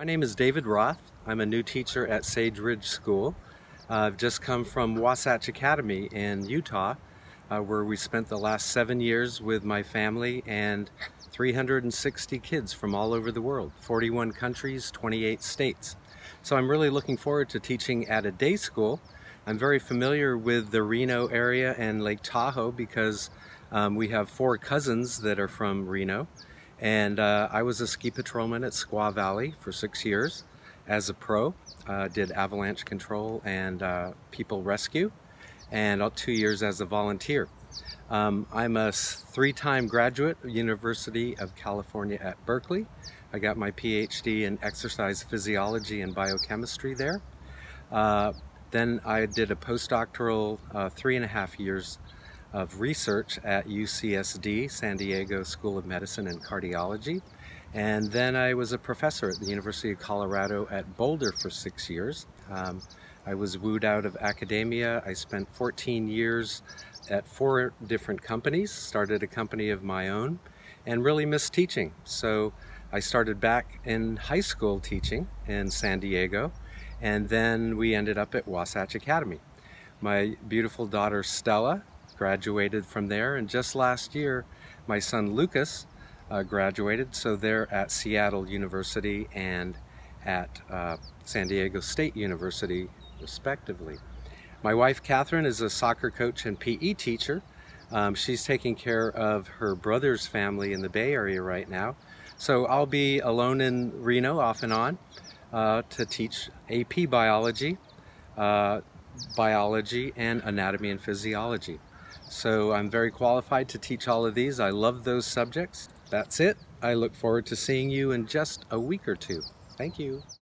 My name is David Roth. I'm a new teacher at Sage Ridge School. I've just come from Wasatch Academy in Utah, where we spent the last 7 years with my family and 360 kids from all over the world, 41 countries, 28 states. So I'm really looking forward to teaching at a day school. I'm very familiar with the Reno area and Lake Tahoe because we have 4 cousins that are from Reno. And I was a ski patrolman at Squaw Valley for 6 years as a pro. Did avalanche control and people rescue, and 2 years as a volunteer. I'm a 3-time graduate of University of California at Berkeley. I got my PhD in exercise physiology and biochemistry there. Then I did a postdoctoral 3.5 years of research at UCSD, San Diego School of Medicine and Cardiology. And then I was a professor at the University of Colorado at Boulder for 6 years. I was wooed out of academia. I spent 14 years at 4 different companies, started a company of my own, and really missed teaching. So I started back in high school teaching in San Diego, and then we ended up at Wasatch Academy. My beautiful daughter Stella graduated from there, and just last year my son Lucas graduated, so they're at Seattle University and at San Diego State University respectively. My wife Catherine is a soccer coach and PE teacher. She's taking care of her brother's family in the Bay Area right now, so I'll be alone in Reno off and on to teach AP biology, biology and anatomy and physiology. So I'm very qualified to teach all of these. I love those subjects. That's it. I look forward to seeing you in just a week or two. Thank you.